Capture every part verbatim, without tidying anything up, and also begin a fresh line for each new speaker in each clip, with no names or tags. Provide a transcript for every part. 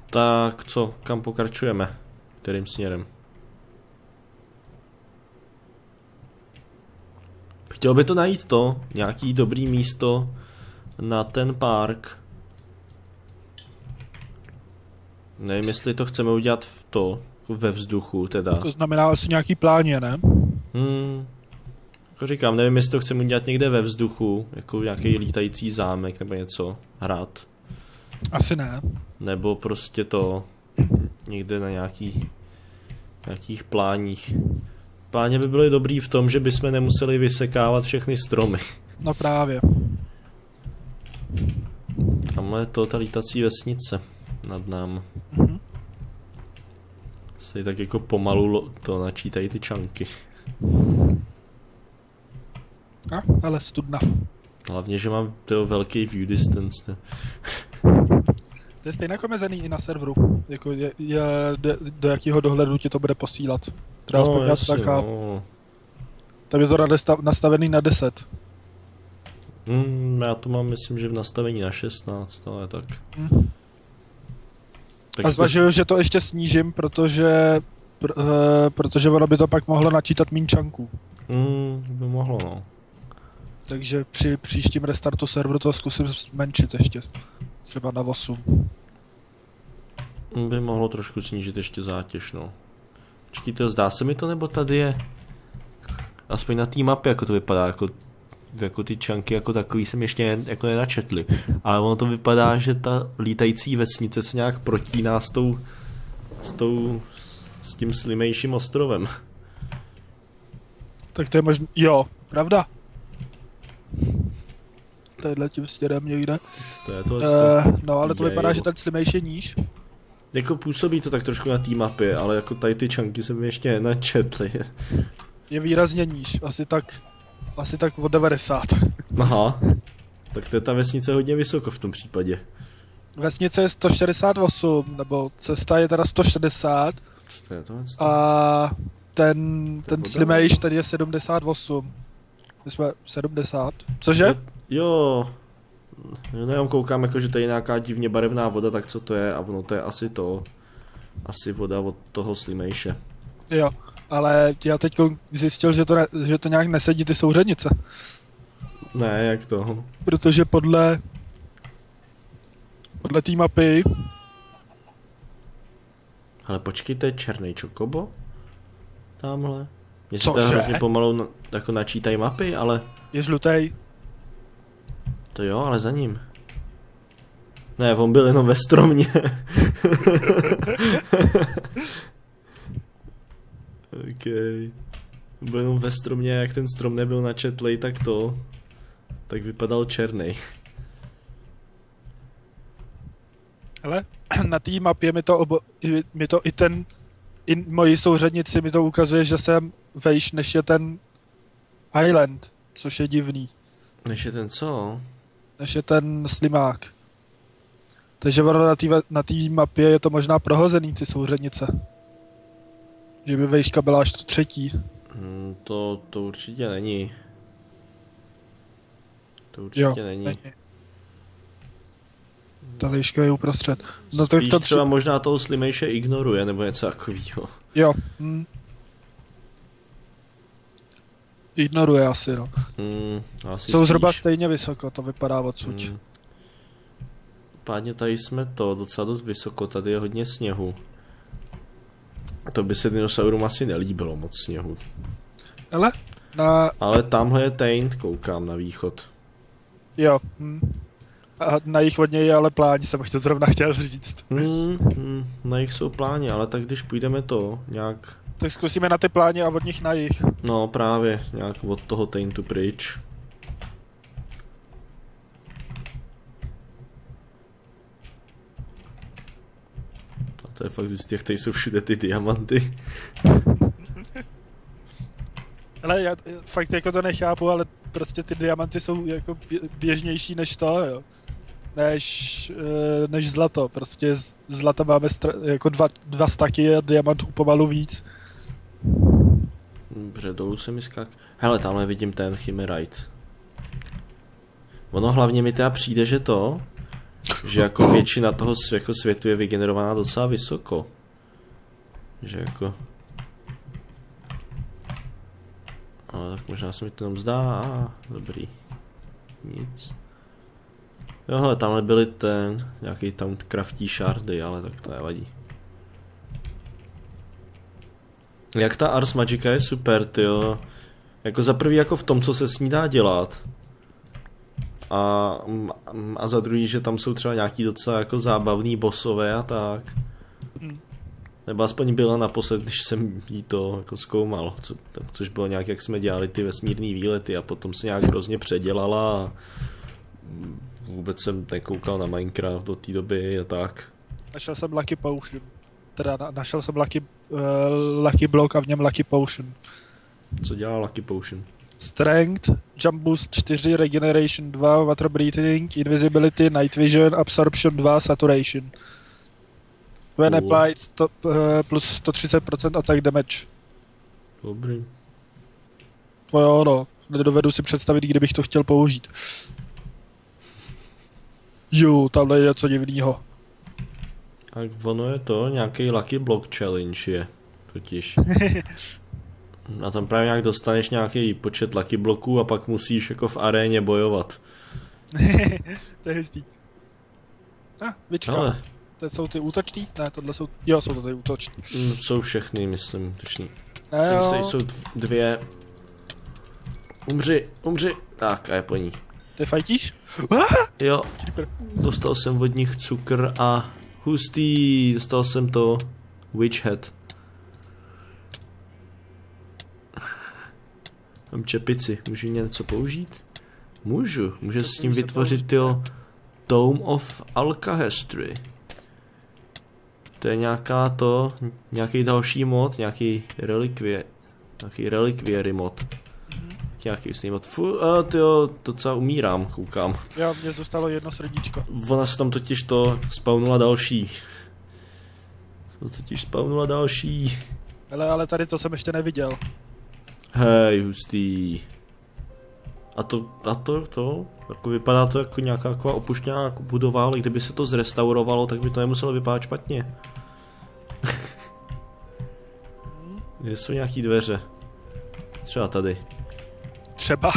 Tak co, kam pokračujeme? Kterým směrem? Chtěl by to najít to, nějaký dobrý místo na ten park. Nevím, jestli to chceme udělat v to, ve vzduchu teda.
To znamená asi nějaký pláně, ne?
Hmm. Jako říkám, nevím, jestli to chceme udělat někde ve vzduchu, jako nějaký lítající zámek nebo něco, hrát.
Asi ne.
Nebo prostě to někde na nějaký, nějakých pláních. Pláně by byly dobrý v tom, že bychom nemuseli vysekávat všechny stromy.
No právě.
Tamhle je to ta lítací vesnice nad námi.
Mhm.
Se tak jako pomalu to načítají ty čanky.
A, ale studna.
Hlavně, že mám to velký view distance.
To je stejně omezený i na serveru. Jako je, je, do, do jakého dohledu ti to bude posílat. Třeba
No,
aspoň já to tak chápu.
no.
Tam je to nastavený na deset.
Hmm, já to mám, myslím, že v nastavení na šestnáct, ale tak.
Hmm.
tak
A zvažuju, to... že to ještě snížím, protože pr, uh, protože ono by to pak mohlo načítat míň čanků.
Hmm, by mohlo, no.
Takže při příštím restartu serveru to zkusím zmenšit ještě. Třeba na osm.
By mohlo trošku snížit ještě zátěž, no. Počkejte, zdá se mi to, nebo tady je... Aspoň na té mapě, jako to vypadá, jako... Jako ty čanky jako takový jsem ještě jako nenačetli. Ale ono to vypadá, že ta lítající vesnice se nějak protíná s tou... S tou... S tím slimejším ostrovem.
Tak to je možná... Jo, pravda. Tadyhle tím směrem někde.
To je to,
uh, no ale to
je,
vypadá,
jo.
že ten slimejší je níž.
Jako působí to tak trošku na té mapě, ale jako tady ty čanky jsem ještě nenačetli.
Je výrazně níž, asi tak... Asi tak o devadesát.
Aha. Tak to je ta vesnice hodně vysoko v tom případě.
Vesnice je sto šedesát osm, nebo cesta je teda sto šedesát.
Co to je to?
A ten, ten
voda,
slimejš tady je sedmdesát osm. My jsme sedmdesát. Cože?
Jo. No jenom koukám, jako, že tady je nějaká divně barevná voda, tak co to je? A ono to je asi to. Asi voda od toho slimejše.
Jo, ale já teď zjistil, že to, ne, že to nějak nesedí ty souřadnice.
Ne, jak to?
Protože podle... Podle té mapy...
Ale počkej, to je černý čokobo? Tamhle. Mně se
Cože?
to hrozně pomalu na, jako načítají mapy, ale...
Je žlutej.
To jo, ale za ním. Ne, on byl jenom ve stromě. Okej. Byl jenom ve stromě, jak ten strom nebyl načetlej, tak to... Tak vypadal černej.
Hele, na té mapě mi to, obo, mi to i ten... I moji souřadnici mi to ukazuje, že jsem vejš, než je ten Island, což je divný.
Než je ten co?
Než je ten slimák. Takže ono na té na té mapě je to možná prohozený, ty souřadnice. Že by vejška byla až to třetí.
Hmm, to, to určitě není. To určitě
Jo,
není.
není. Ta vejška je uprostřed. No
Spíš
to
třeba
při...
možná toho slimejše ignoruje, nebo něco takového.
Jo. Hm. Ignoruje asi, no.
Hmm, asi
Jsou
spíš.
zhruba stejně vysoko, to vypadá odsud.
Hmm. Pádně tady jsme to docela dost vysoko, tady je hodně sněhu. To by se dinosaurům asi nelíbilo moc sněhu.
Ale? Na...
Ale tamhle je Taint, koukám na východ.
Jo. Hm. A na jich od něj je ale pláň, jsem to zrovna chtěl říct.
Hmm, hmm, na jich jsou pláně, ale tak když půjdeme to nějak...
Tak zkusíme na ty pláně a od nich na jich.
No právě, nějak od toho Taintu pryč. A to je fakt z těch, tady jsou všude ty diamanty.
Ale já fakt jako to nechápu, ale prostě ty diamanty jsou jako běžnější než to, jo. Než, než zlato, prostě z zlata máme jako dva, dva staky a diamantů pomalu víc.
Dobře, dolů se mi skak... Hele, tamhle vidím ten Chimerite. Ono hlavně mi teda přijde, že to, že jako většina toho jako světu je vygenerovaná docela vysoko. Že jako... Ale tak možná se mi to jenom zdá, a dobrý. Nic. Jo, hele, tamhle byly ten, nějaký tam craftí shardy, ale tak to nevadí. Jak ta Ars Magica je super, tyjo. Jako za prvý jako v tom, co se s ní dá dělat. A, a za druhý, že tam jsou třeba nějaký docela jako zábavný bossové a tak. Hmm. Nebo aspoň byla naposled, když jsem jí to jako zkoumal, co, tak, což bylo nějak, jak jsme dělali ty vesmírný výlety a potom se nějak hrozně předělala a vůbec jsem nekoukal na Minecraft do té doby a tak.
Našel jsem Lucky Potion. Teda na, našel jsem Lucky, uh, Lucky Block a v něm Lucky Potion.
Co dělá Lucky Potion?
Strength, Jump Boost čtyři, Regeneration dva, Water Breathing, Invisibility, Night Vision, Absorption dva, Saturation. When cool. Applied stop, uh, plus sto třicet procent attack damage.
Dobrý.
To jo, no. Nedovedu si představit, kdybych to chtěl použít. Jo, tamhle je něco divnýho.
Tak ono je to, nějaký Lucky Block Challenge je, totiž. A tam právě nějak dostaneš nějaký počet Lucky Blocků a pak musíš jako v aréně bojovat.
To je hustý. Ah, vyčkám.
Ale...
To jsou ty útoční? Ne, tohle jsou... Jo, jsou to ty útoční.
Mm, jsou všechny, myslím, útoční.
Ne, jo.
Tady jsou dvě... Umři, umři. Tak, a je po ní.
Ty fajtíš?
Jo, dostal jsem od nich cukr a hustý, dostal jsem to Witch Head. Mám čepici, můžu něco použít? Můžu, můžu s tím vytvořit jo Tome of Alcahestry. To je nějaká to, nějaký další mod, nějaký relikvie, nějaký relikvěry mod. Nějaký usný mod. Fu, a tyjo, docela umírám, koukám.
Jo, mně zůstalo jedno srdíčko.
Ona se tam totiž to spawnula další. To totiž spawnula další.
Hele, ale tady to jsem ještě neviděl.
Hej, hustý. A to, a to, to, jako vypadá to jako nějaká taková opuštěná jako budova, ale kdyby se to zrestaurovalo, tak by to nemuselo vypadat špatně. Kde jsou nějaký dveře? Třeba tady.
Třeba.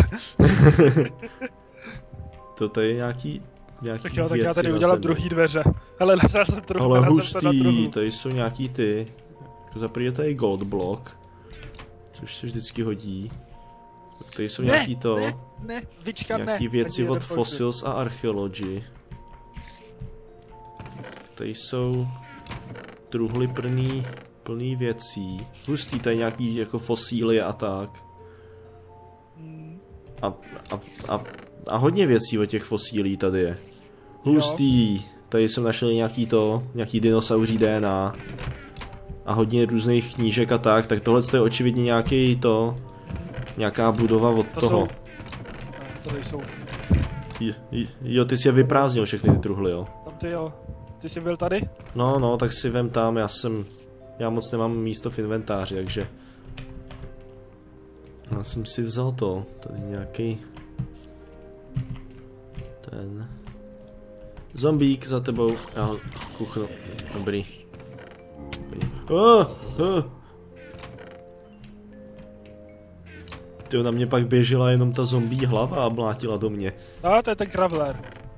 To tady je nějaký, nějaký
tak jo, tak já tady udělám druhý dveře. Hele, ležel jsem trochu.
Ale hustý, tady jsou nějaký ty. Za první je tady gold block. Což se vždycky hodí. Tady jsou
ne,
nějaký to.
Ne, ne, vyčka,
nějaký
ne.
věci od Fossils a Archaeology. Tady jsou truhly plný, plný věcí. Hustý, tady nějaký jako fosíly a tak. A, a, a, a hodně věcí od těch fosílí tady je. Hustý. Tady jsem našel nějaký to, nějaký dinosauří D N A. A hodně různých knížek a tak, tak tohle je očividně nějaký to, nějaká budova od to toho.
Jsou, tady jsou.
Jo, jo, ty jsi je vyprázdnil všechny ty truhly, jo?
Tam ty jo. Ty jsi byl tady?
No, no, tak si vem tam, já jsem, já moc nemám místo v inventáři, takže. Já jsem si vzal to, tady nějaký ten zombík za tebou, já ho kuchnu, dobrý. Oh, oh. Tyjo, na mě pak běžela jenom ta zombí hlava a mlátila do mě.
No, to je ten Kravler.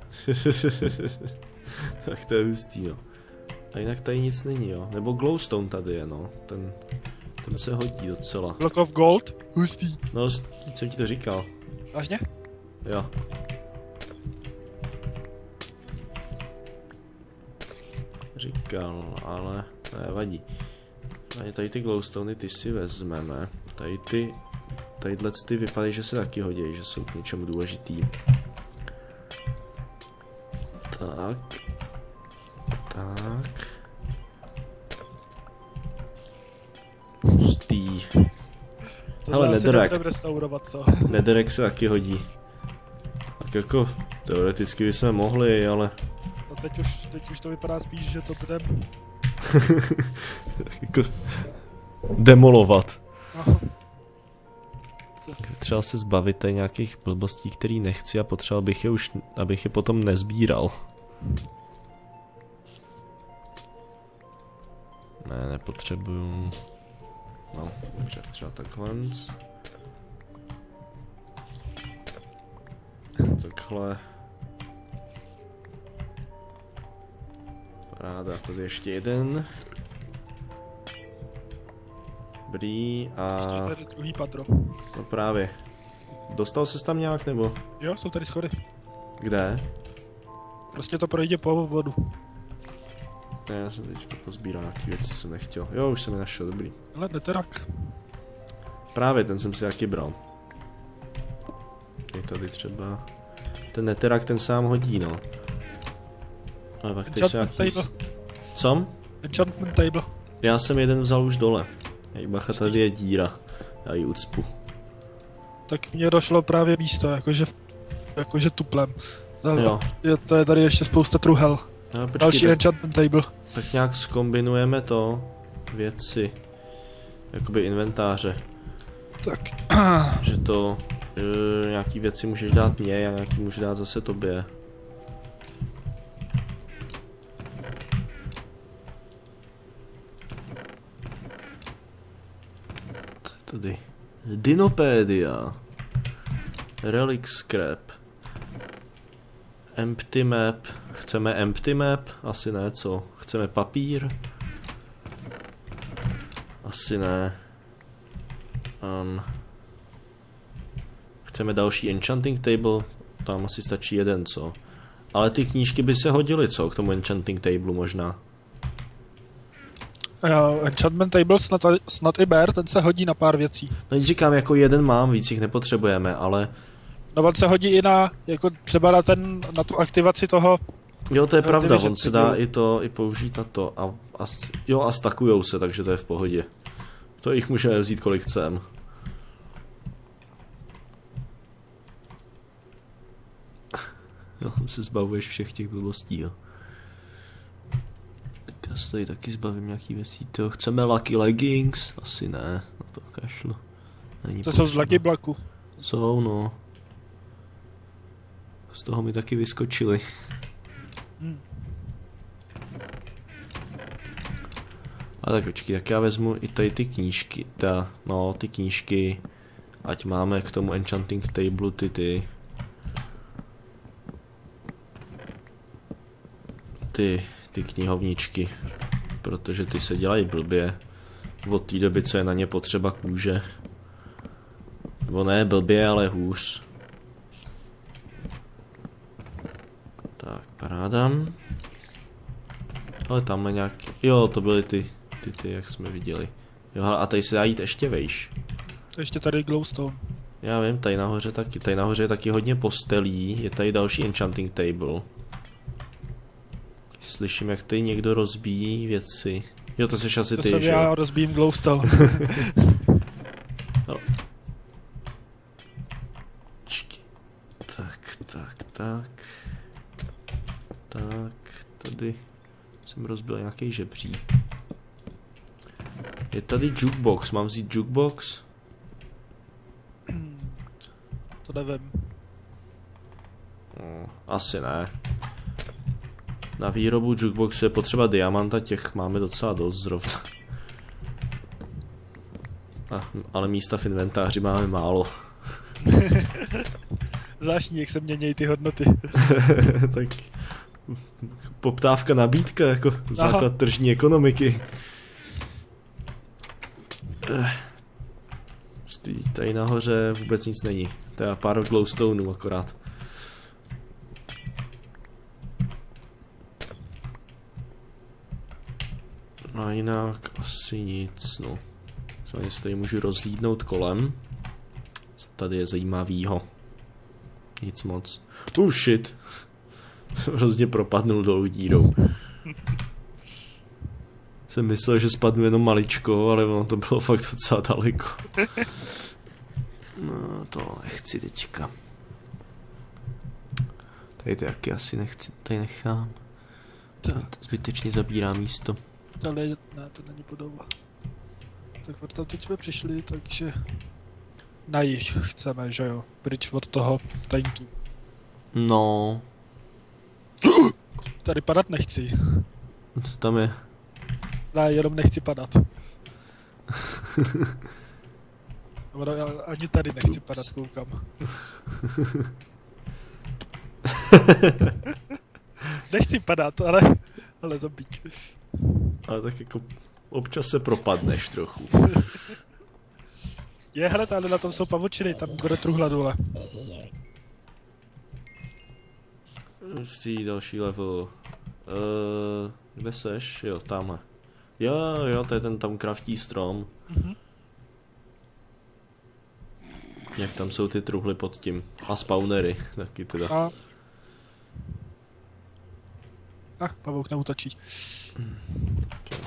Tak to je hustý, no. A jinak tady nic není, jo. Nebo glowstone tady je, no. Ten, ten se hodí docela.
Block of gold? Hustý.
No, jsem ti to říkal.
Vážně?
Jo. Říkal, ale nevadí. Tady, tady ty glowstony ty si vezmeme. Tady ty, tadyhle ty vypadají, že se taky hodí, že jsou k něčemu důležitý. Tak. Tak. Pustý. Hele, netherrack.
Restaurovat, co?
Netherrack se taky hodí. Tak jako, teoreticky bychom mohli, ale...
No teď už, teď už to vypadá spíš, že to budeme...
jako... demolovat.
No.
Třeba se zbavit tady nějakých blbostí, který nechci a potřeboval bych je už, abych je potom nezbíral. Ne, nepotřebuju. No, dobře, třeba takhle. Takhle. Paráda, tady ještě jeden. Dobrý a...
Ještě tady druhý patro.
No právě. Dostal ses tam nějak, nebo?
Jo, jsou tady schody.
Kde?
Prostě to projde po vodu.
Ne, já jsem teď pozbíral nějaký věci, co jsem nechtěl. Jo, už jsem je našel, dobrý.
Ale neterak.
Právě, ten jsem si taky bral. Je tady třeba... Ten neterak, ten sám hodí, no. Ale pak tady jsou nějaký... Co?
Enchantment table.
Já jsem jeden vzal už dole. Jak bacha, tady je díra. Já ji ucpu.
Tak mně došlo právě místo, jakože, jakože tuplem.
Jo.
Je, to je tady ještě spousta truhel.
No, počkej,
další
tak,
enchantment table.
tak nějak zkombinujeme to. Věci. Jakoby inventáře.
Tak.
Že to... E, nějaký věci můžeš dát mě a nějaký můžu dát zase tobě. Tady. Dinopédia. Relic scrap. Empty map. Chceme empty map? Asi ne, co? Chceme papír? Asi ne. Um, chceme další enchanting table? Tam asi stačí jeden, co? Ale ty knížky by se hodily, co? K tomu enchanting table možná.
Jo, enchantment table snad, snad i bear, ten se hodí na pár věcí.
No říkám, jako jeden mám, víc jich nepotřebujeme, ale...
No on se hodí i na, jako třeba na ten, na tu aktivaci toho...
Jo, to je
no,
pravda, on se dá i to, i použít na to a, a jo a stakujou se, takže to je v pohodě. To jich můžeme vzít kolik chcem. Jo, se zbavuješ všech těch blbostí, jo. Tak já se tady taky zbavím nějaký věcí, to chceme Lucky Leggings? Asi ne, na to kašlu. Není
to jsou z Lucky Blacku.
Jsou, no. Z toho mi taky vyskočili.
Hmm.
A tak počkej, tak já vezmu i tady ty knížky, ta, no ty knížky, ať máme k tomu enchanting table ty ty. Ty, ty knihovničky, protože ty se dělají blbě od té doby, co je na ně potřeba kůže. Nebo ne blbě, ale hůř. Tak, parádám. Ale tam je nějaký... Jo, to byly ty, ty, ty, jak jsme viděli. Jo, a tady se dá jít ještě vejš.
To ještě tady glowstone.
Já vím, tady nahoře taky, tady nahoře je taky hodně postelí, je tady další enchanting table. Slyším, jak tady někdo rozbíjí věci. Jo, to jsi asi
to
ty,
jsem
že
já,
jo?
rozbijím glowstone.
No. Tak, tak, tak. Tak, tady jsem rozbil nějaký žebřík. Je tady jukebox, mám vzít jukebox?
To nevím.
No, asi ne. Na výrobu jukeboxu je potřeba diamanta, těch máme docela dost zrovna. A, ale místa v inventáři máme málo.
Zvláštní, jak se mění ty hodnoty.
Tak poptávka, nabídka, jako základ Aha. tržní ekonomiky. Tady nahoře vůbec nic není. To je pár glowstoneů akorát. No a jinak asi nic, no. Co se tady můžu rozhlídnout kolem. Co tady je zajímavýho? Nic moc. Oh shit. Hrozně propadnul dolů dírou. Jsem myslel, že spadnu jenom maličko, ale ono to bylo fakt docela daleko. No to nechci teďka. Tady to taky asi nechci, tady nechám. Tak. Zbytečně zabírá místo.
Ale ne, to není podoba. Tak od tam teď jsme přišli, takže na jich chceme, že jo? Pryč od toho taintu.
No.
tady padat nechci.
Co tam je?
Ne, jenom nechci padat. Dobro, já ani tady nechci
Ups.
padat, koukám. Nechci padat, ale, ale zombík.
Ale tak jako občas se propadneš trochu.
Je, hele, tady na tom jsou pavučiny, tam bude truhla dole.
Ustý, další level. Uh, kde seš? Jo, tamhle. Jo, jo, to je ten tam kraftí strom.
Mhm.
Jak tam jsou ty truhly pod tím. A spawnery, taky teda.
A... Ach, pavouk neútočí.
Okay.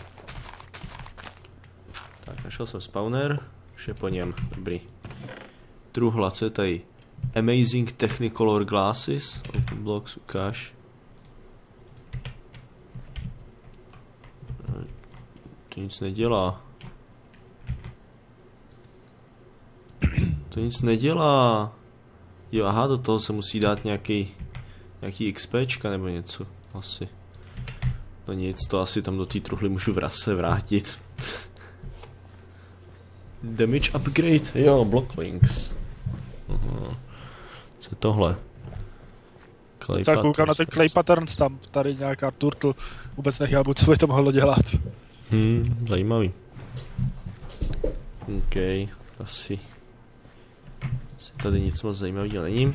Tak, našel jsem spawner. Už je po něm, dobrý. Truhla, co je tady? Amazing Technicolor Glasses. Open blocks, ukáž. To nic nedělá. To nic nedělá. Jo, aha, do toho se musí dát nějaký nějaký XPčka nebo něco. Asi. No nic, to asi tam do té truhly můžu vraz se vrátit. Damage upgrade, jo, blocklinks. Aha. Co je tohle? Clay
Co já koukám na ten
patterns.
clay patterns tam, tady nějaká turtle, vůbec nechápu, co by to mohlo dělat.
Hmm, zajímavý. OK, asi. asi tady nic moc zajímavého není.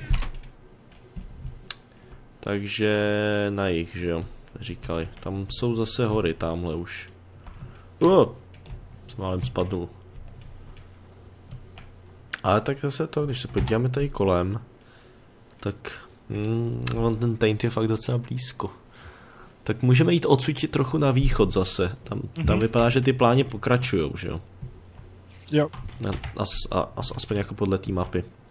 Takže na jich, že jo, říkali. Tam jsou zase hory, tamhle už. Uh, jsem málem spadnul. Ale tak zase to, když se podíváme tady kolem, tak mm, on ten taint je fakt docela blízko. Tak můžeme jít odsud trochu na východ zase. Tam, mm-hmm. tam vypadá, že ty pláně pokračujou, že jo?
Jo.
As, a, as, aspoň jako podle té mapy.